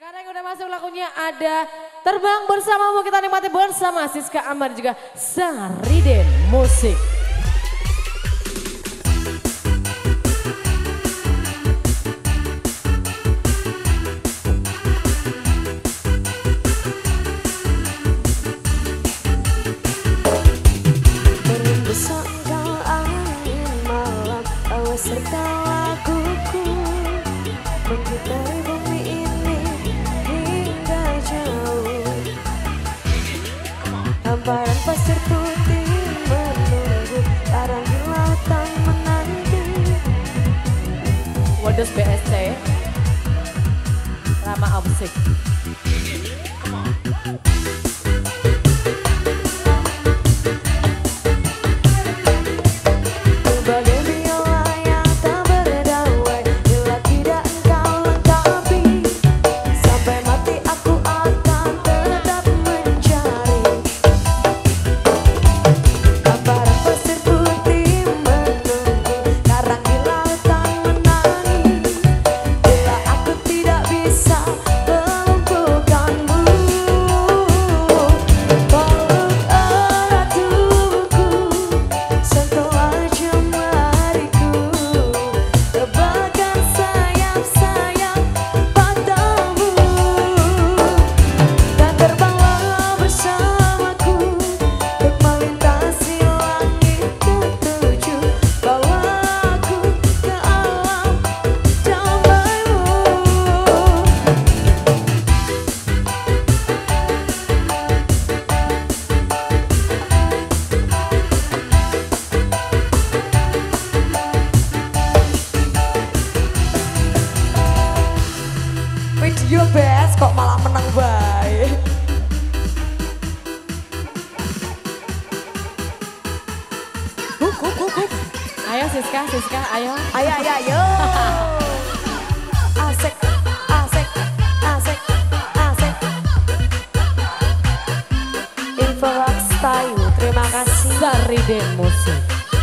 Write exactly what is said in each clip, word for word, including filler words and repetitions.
Sekarang yang udah masuk lagunya ada Terbang Bersamamu, kita nikmati bersama Siska Amar juga Sariden Musik. Berembeskan angin malam, awas serta laguku menggitari bumi ini hingga jauh. Hamparan pasir putih menunggu, karang di lautan menanti. Wados B S C Rama Musik. Video best kok malah menang baik. Huk, huk, huk, huk. Ayo Siska, Siska, ayo. Ayo, ayo, ayo. Asik, asik, asik, asik. Info Rockstyle, terima kasih. Sariden Musik.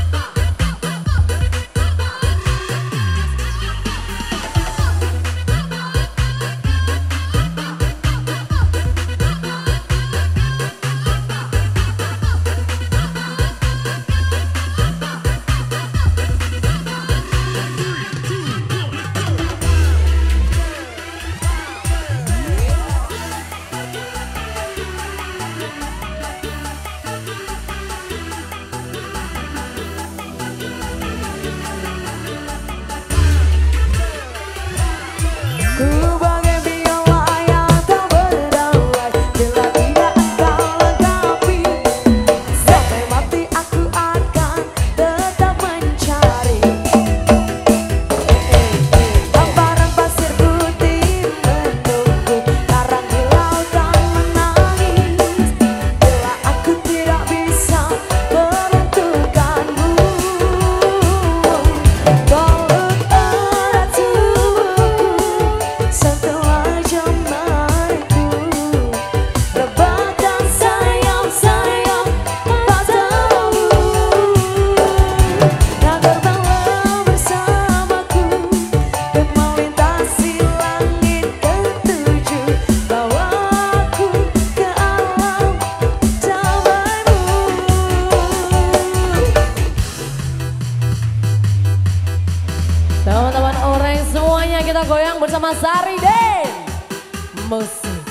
Teman-teman orang semuanya kita goyang bersama Sariden Musik.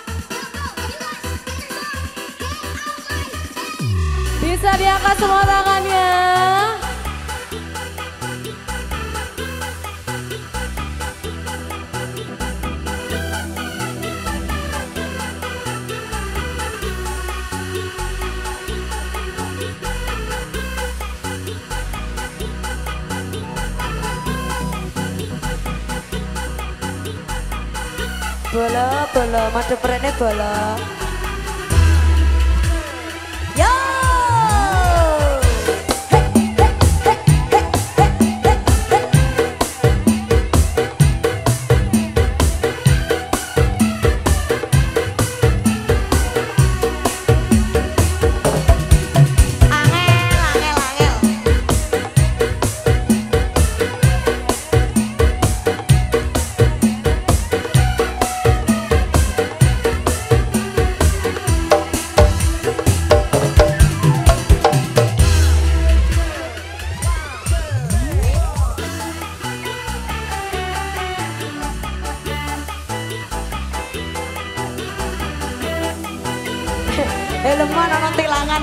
Bisa diangkat semua tangannya. Bola, bola, madu perene bola. Yo! Helman ana tilangan.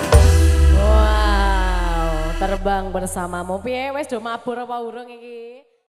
Terbang bersamamu piye wis do mabur apa urung iki?